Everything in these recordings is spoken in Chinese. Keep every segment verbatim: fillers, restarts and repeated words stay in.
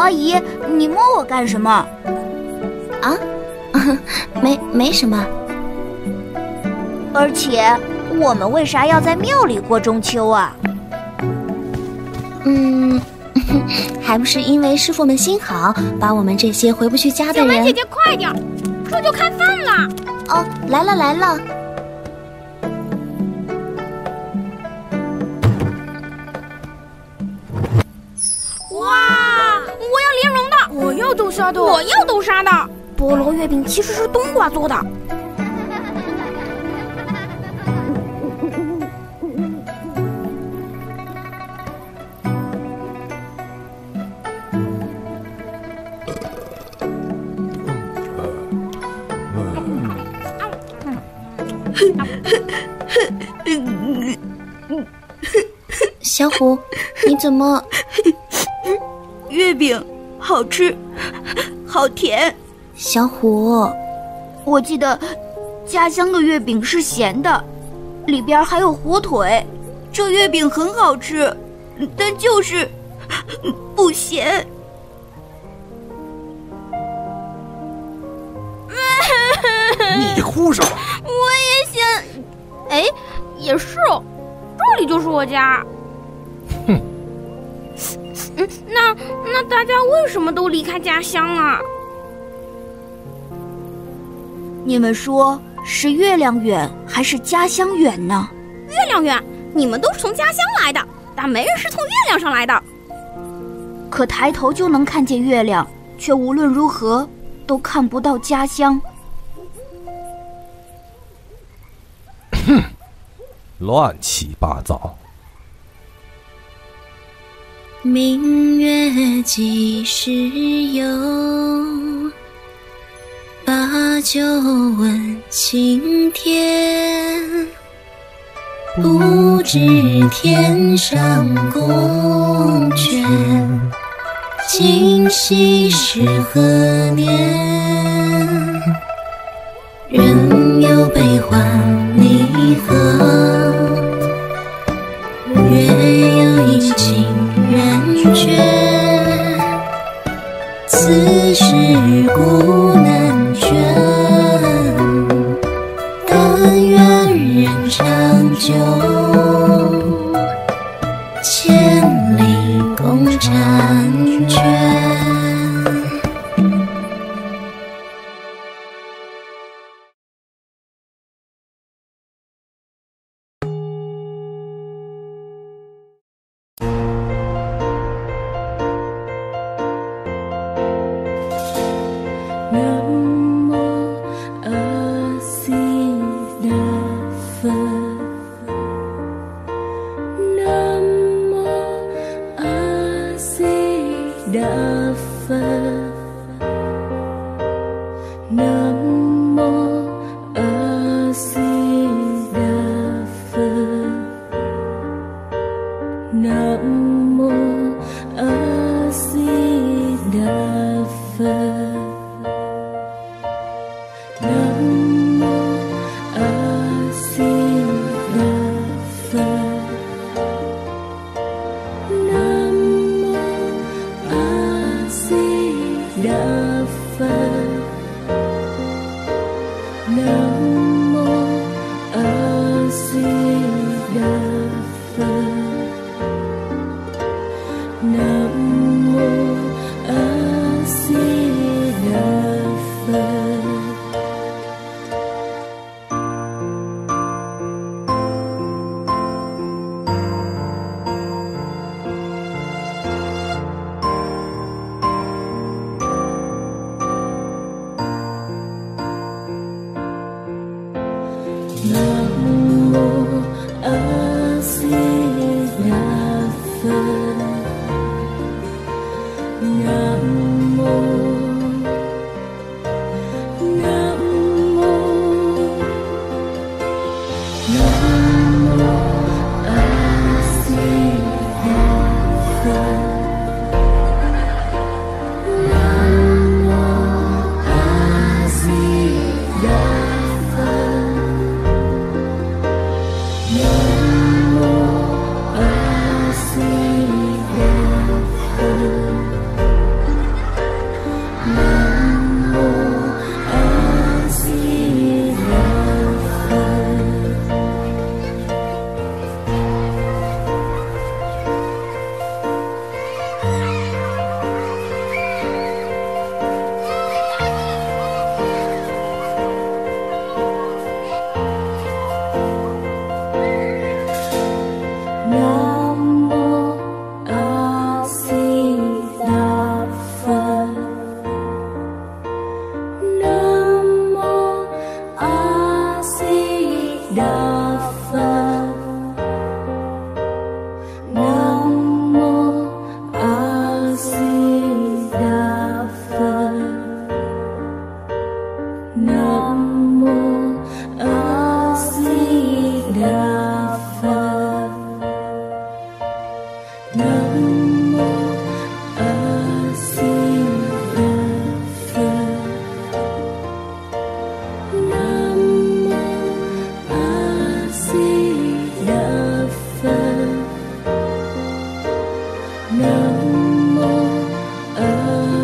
阿姨，你摸我干什么？ 啊？没没什么。 而且，我们为啥要在庙里过中秋啊？ 嗯，还不是因为师傅们心好，把我们这些回不去家的人…… 小白姐姐，快点，这就开饭了。 哦，来了来了。 哇，我要莲蓉的， 我要豆沙的， 我要豆沙的。菠萝月饼其实是冬瓜做的。 小虎，你怎么？ 月饼好吃，好甜。 小虎， 我记得家乡的月饼是咸的，里边还有火腿。这月饼很好吃，但就是不咸。 你哭什么？ 我也想。哎，也是哦，这里就是我家。 哼。 嗯，那那大家为什么都离开家乡啊？ 你们说是月亮远还是家乡远呢？ 月亮远，你们都是从家乡来的，但没人是从月亮上来的。 可抬头就能看见月亮，却无论如何都看不到家乡。 哼，乱七八糟。 明月几时有？把酒问青天。不知天上宫阙，今夕是何年？人有悲欢离合，月有阴晴圆缺，此事古难全，但愿人长久，千里共婵娟。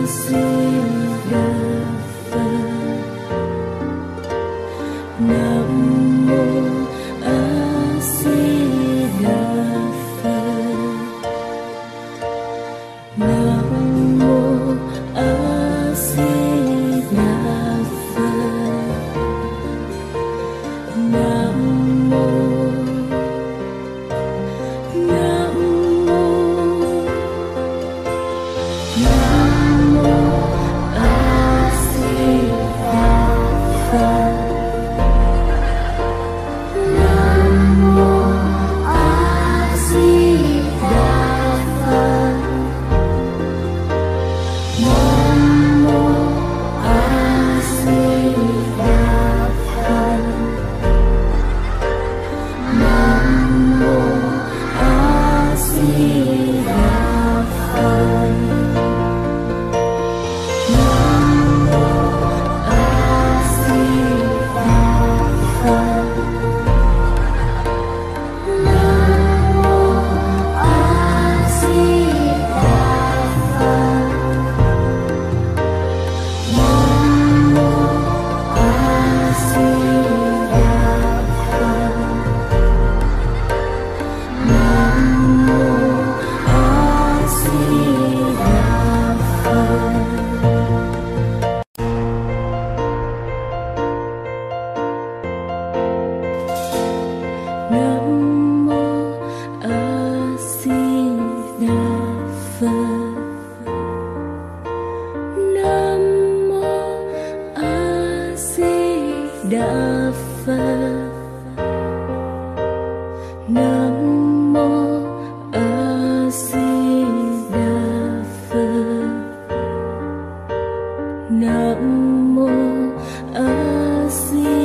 Nam mô A Di